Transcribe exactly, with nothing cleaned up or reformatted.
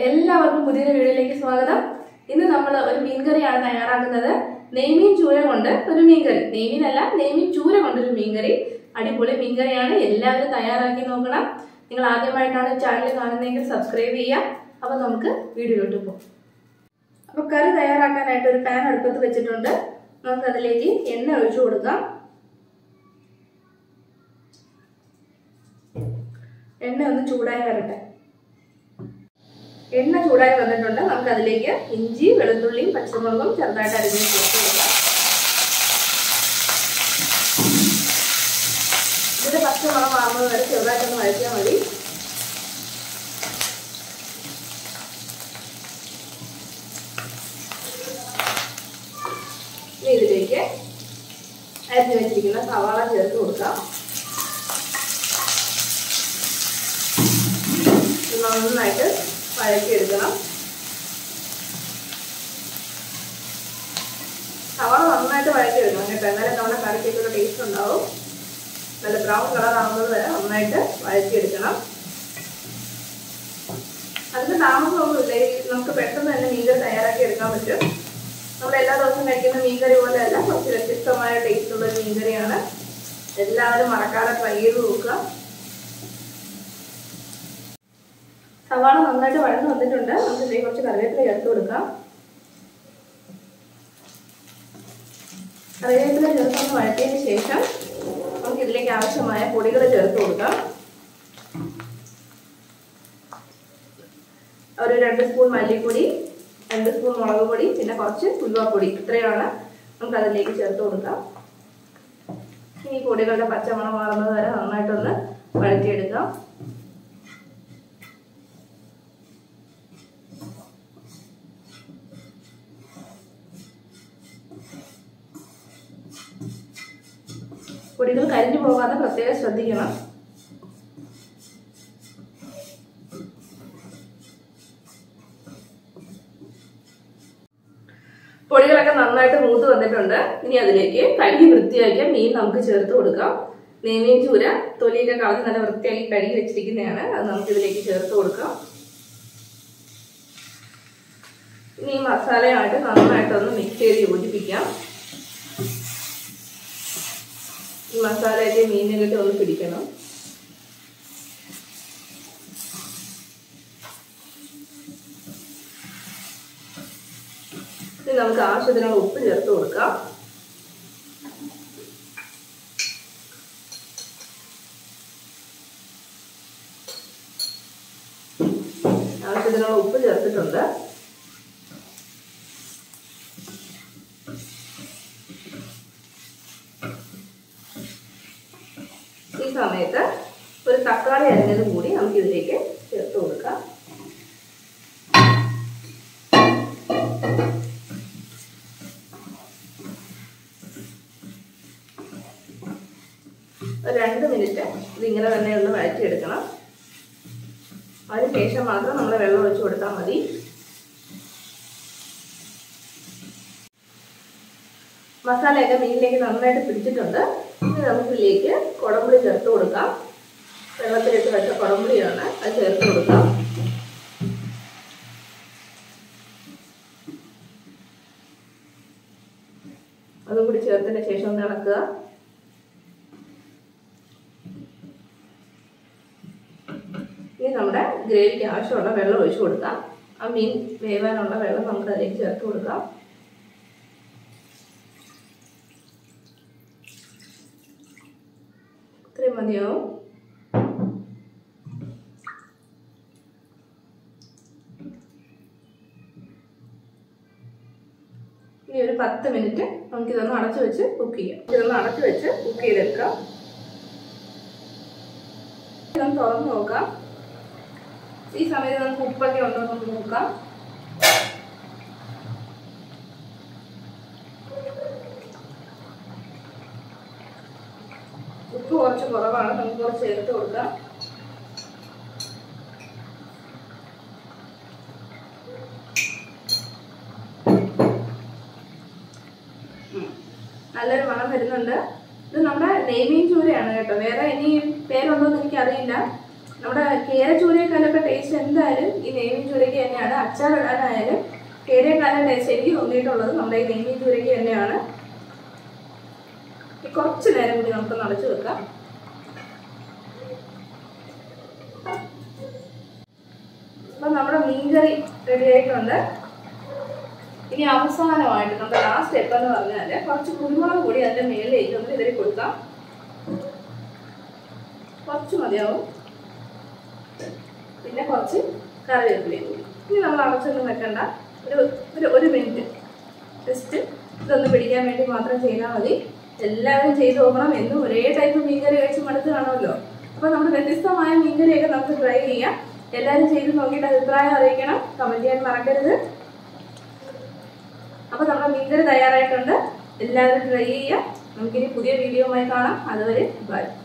എല്ലാവർക്കും പുതിയൊരു വീഡിയോയിലേക്ക് സ്വാഗതം. ഇന്ന് നമ്മൾ ഒരു മീൻകറിയാണ് തയ്യാറാക്കുന്നത്. നെയ്മീൻ ചൂര കൊണ്ട് ഒരു മീൻകറി. നെയ്മീനല്ല, നെയ്മീൻ ചൂര കൊണ്ടൊരു മീൻകറി. അടിപൊളി മീൻകറിയാണ്. എല്ലാവരും തയ്യാറാക്കി നോക്കണം. നിങ്ങൾ ആദ്യമായിട്ടാണ് ചാനൽ കാണുന്നതെങ്കിൽ സബ്സ്ക്രൈബ് ചെയ്യാം. അപ്പോൾ നമുക്ക് വീഡിയോയിലോട്ട് പോകാം. അപ്പോൾ കറി തയ്യാറാക്കാനായിട്ട് ഒരു പാൻ അടുപ്പത്ത് വെച്ചിട്ടുണ്ട്. നമുക്ക് അതിലേക്ക് എണ്ണ ഒഴിച്ചു കൊടുക്കാം. എണ്ണ ഒന്ന് ചൂടായി വരട്ടെ. എണ്ണ ചൂടായി വന്നിട്ടുണ്ട്. നമുക്ക് അതിലേക്ക് ഇഞ്ചി, വെളുത്തുള്ളിയും പച്ചമുളകും ചെറുതായിട്ട് അരിഞ്ഞ് ചേർത്ത് കൊടുക്കാം. ഇതിന്റെ പച്ചമുളക് മാറുന്നത് വരെ ചെറുതായിട്ടൊന്ന് വഴറ്റിയാൽ മതി. ഇനി ഇതിലേക്ക് അരിഞ്ഞ് വെച്ചിരിക്കുന്ന സവാള ചേർത്ത് കൊടുക്കാം. നന്നായിട്ട് വഴറ്റിയെടുക്കണം. സവാള നന്നായിട്ട് വഴറ്റിയെടുക്കണം കേട്ടോ. എന്നാലും നമ്മുടെ കറിക്കൊക്കെ ഒരു ടേസ്റ്റ് ഉണ്ടാവും. നല്ല ബ്രൗൺ കളർ ആവുന്നത് വരെ നന്നായിട്ട് വഴറ്റിയെടുക്കണം. അതിന് താമസമൊന്നുമില്ല. നമുക്ക് പെട്ടെന്ന് തന്നെ മീൻകറി തയ്യാറാക്കി എടുക്കാൻ പറ്റും. നമ്മൾ എല്ലാ ദിവസവും കഴിക്കുന്ന മീൻകറി പോലെയല്ല, കുറച്ച് വ്യത്യസ്തമായ ടേസ്റ്റ് ഉള്ള ഒരു മീൻകറിയാണ്. എല്ലാവരും മറക്കാതെ ട്രൈ ചെയ്ത് നോക്കുക. സവാള നന്നായിട്ട് വഴന്ന് വന്നിട്ടുണ്ട്. നമുക്ക് ഇതിലേക്ക് കുറച്ച് കറിവേപ്പില ചേർത്ത് കൊടുക്കാം. കറിവേപ്പില ചേർത്തൊന്ന് വഴറ്റിയതിന് ശേഷം നമുക്ക് ഇതിലേക്ക് ആവശ്യമായ പൊടികൾ ചേർത്ത് കൊടുക്കാം. ഒരു രണ്ട് സ്പൂൺ മല്ലിപ്പൊടി, രണ്ട് സ്പൂൺ മുളക് പൊടി, പിന്നെ കുറച്ച് ഉലുവാപ്പൊടി, ഇത്രയാണ് നമുക്ക് അതിലേക്ക് ചേർത്ത് കൊടുക്കാം. ഈ പൊടികളുടെ പച്ചമണം മാറുന്നത് വരെ നന്നായിട്ടൊന്ന് വഴറ്റിയെടുക്കാം. പൊടികൾ കരിഞ്ഞു പോകാതെ പ്രത്യേകം ശ്രദ്ധിക്കണം. പൊടികളൊക്കെ നന്നായിട്ട് മൂത്ത് വന്നിട്ടുണ്ട്. ഇനി അതിലേക്ക് കഴുകി വൃത്തിയാക്കിയ മീൻ നമുക്ക് ചേർത്ത് കൊടുക്കാം. നെയ്മീൻ ചൂര തൊലിയൊക്കെ കളഞ്ഞ് നല്ല വൃത്തിയാക്കി കഴുകി വെച്ചിരിക്കുന്നതാണ്. അത് നമുക്ക് ഇതിലേക്ക് ചേർത്ത് കൊടുക്കാം. ഇനി ഈ മസാലയായിട്ട് നന്നായിട്ടൊന്ന് മിക്സ് ചെയ്ത് യോജിപ്പിക്കാം. ഈ മസാലയൊക്കെ മീനിലിട്ട് ഒന്ന് പിടിക്കണം. ഇനി നമുക്ക് ആവശ്യത്തിനുള്ള ഉപ്പ് ചേർത്ത് കൊടുക്കാം. ആവശ്യത്തിനുള്ള ഉപ്പ് ചേർത്തിട്ടുണ്ട്. ഈ സമയത്ത് ഒരു തക്കാളി അരിഞ്ഞത് കൂടി നമുക്ക് ഇതിലേക്ക് ചേർത്ത് കൊടുക്കാം. ഒരു രണ്ട് മിനിറ്റ് ഇതിങ്ങനെ തന്നെ ഒന്ന് വഴറ്റിയെടുക്കണം. അതിനുശേഷം മാത്രം നമ്മൾ വെള്ളം ഒഴിച്ചു കൊടുത്താൽ മതി. മസാലയൊക്കെ മീനിലേക്ക് നന്നായിട്ട് പിടിച്ചിട്ടുണ്ട്. ഇനി നമുക്കിതിലേക്ക് കുടംപുളി ചേർത്ത് കൊടുക്കാം. വെള്ളത്തിലിട്ട് വെച്ച കുടംപുളിയാണ്, അത് ചേർത്ത് കൊടുക്കാം. അതും കൂടി ചേർത്തതിന് ശേഷം ഒന്ന് ഇളക്കുക. ഇനി നമ്മുടെ ഗ്രേവിക്ക് ആവശ്യമുള്ള വെള്ളം ഒഴിച്ചു കൊടുക്കാം. ആ മീൻ വേവാനുള്ള വെള്ളം നമുക്ക് അതിലേക്ക് ചേർത്ത് കൊടുക്കാം. ഇത്രയും മതിയാവും. ഇനി ഒരു പത്ത് മിനിറ്റ് നമുക്കിതൊന്ന് അടച്ചു വെച്ച് കുക്ക് ചെയ്യാം. ഇതൊന്ന് അടച്ചു വെച്ച് കുക്ക് ചെയ്തെടുക്കാം. ഇതൊന്ന് തുറന്ന് നോക്കാം. ഈ സമയത്ത് നമുക്ക് ഉപ്പൊക്കെ ഉണ്ടോ എന്ന് നമുക്ക് നോക്കാം. ഉപ്പ് കുറച്ച് കുറവാണ്, നമുക്ക് കുറച്ച് ചേർത്ത് കൊടുക്കാം. നല്ലൊരു മണം വരുന്നുണ്ട്. ഇത് നമ്മുടെ നെയ്മീൻ ചൂരയാണ് കേട്ടോ. വേറെ ഇനി പേരുണ്ടോന്ന് എനിക്കറിയില്ല. നമ്മുടെ കേരച്ചൂരേക്കാളൊക്കെ ടേസ്റ്റ് എന്തായാലും ഈ നെയ്മീൻ ചൂരയ്ക്ക് തന്നെയാണ്. അച്ചാറിടാനായാലും കേരയേക്കാളും ടേസ്റ്റ് എനിക്ക് തോന്നിയിട്ടുള്ളത് നമ്മുടെ ഈ നെയ്മീൻ ചൂരയ്ക്ക് തന്നെയാണ്. കുറച്ച് നേരം കൂടി നമുക്ക് നടച്ചു വെക്കാം. അപ്പം നമ്മുടെ മീൻകറി റെഡി ആയിട്ടുണ്ട്. ഇനി അവസാനമായിട്ട് നമ്മുടെ ലാസ്റ്റ് സ്റ്റെപ്പ് എന്ന് പറഞ്ഞാൽ കുറച്ച് കുരുമുളക് പൊടി അതിൻ്റെ മേളിലേക്ക് ഒന്ന് ഇതിൽ കൊടുക്കാം. കുറച്ച് മതിയാവും. പിന്നെ കുറച്ച് കറിവേപ്പിലയും കൂടി. ഇനി നമ്മൾ അടച്ചൊന്നും വെക്കണ്ട. ഒരു ഒരു ഒരു മിനിറ്റ് ജസ്റ്റ് ഇതൊന്ന് പിടിക്കാൻ വേണ്ടി മാത്രം ചെയ്താൽ മതി. എല്ലാവരും ചെയ്ത് നോക്കണം. എന്നും ഒരേ ടൈപ്പ് മീൻകറി കഴിച്ച് മടുത്ത് കാണുമല്ലോ. അപ്പോൾ നമ്മുടെ വ്യത്യസ്തമായ മീൻകറിയൊക്കെ നമുക്ക് ട്രൈ ചെയ്യാം. എല്ലാവരും ചെയ്ത് നോക്കിയിട്ട് അഭിപ്രായം അറിയിക്കണം. കമൻറ്റ് ചെയ്യാൻ മറക്കരുത്. അപ്പോൾ നമ്മുടെ മീൻകറി തയ്യാറായിട്ടുണ്ട്. എല്ലാവരും ട്രൈ ചെയ്യുക. നമുക്കിനി പുതിയ വീഡിയോയുമായി കാണാം. അതുവരെ ബൈ.